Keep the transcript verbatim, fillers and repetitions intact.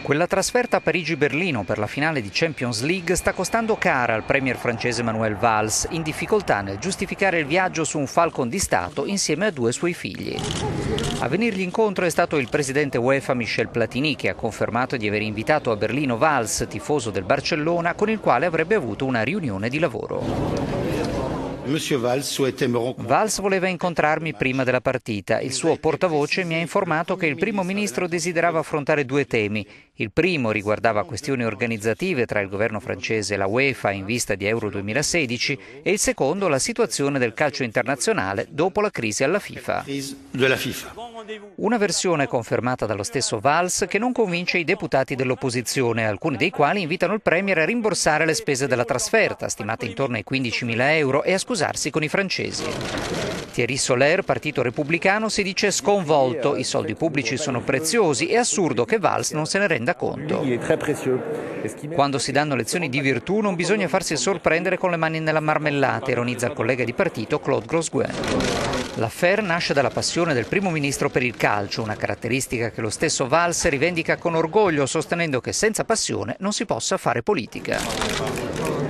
Quella trasferta a Parigi-Berlino per la finale di Champions League sta costando cara al premier francese Manuel Valls, in difficoltà nel giustificare il viaggio su un Falcon di Stato insieme a due suoi figli. A venirgli incontro è stato il presidente UEFA Michel Platini, che ha confermato di aver invitato a Berlino Valls, tifoso del Barcellona, con il quale avrebbe avuto una riunione di lavoro. Valls voleva incontrarmi prima della partita. Il suo portavoce mi ha informato che il primo ministro desiderava affrontare due temi. Il primo riguardava questioni organizzative tra il governo francese e la UEFA in vista di Euro duemilasedici e il secondo la situazione del calcio internazionale dopo la crisi alla FIFA. Una versione confermata dallo stesso Valls che non convince i deputati dell'opposizione, alcuni dei quali invitano il premier a rimborsare le spese della trasferta, stimate intorno ai quindicimila euro, e a scusarsi con i francesi. Thierry Soler, partito repubblicano, si dice sconvolto. I soldi pubblici sono preziosi, è assurdo che Valls non se ne renda conto. Quando si danno lezioni di virtù non bisogna farsi sorprendere con le mani nella marmellata, ironizza il collega di partito Claude Grosguin. L'affaire nasce dalla passione del primo ministro per il calcio, una caratteristica che lo stesso Valls rivendica con orgoglio, sostenendo che senza passione non si possa fare politica.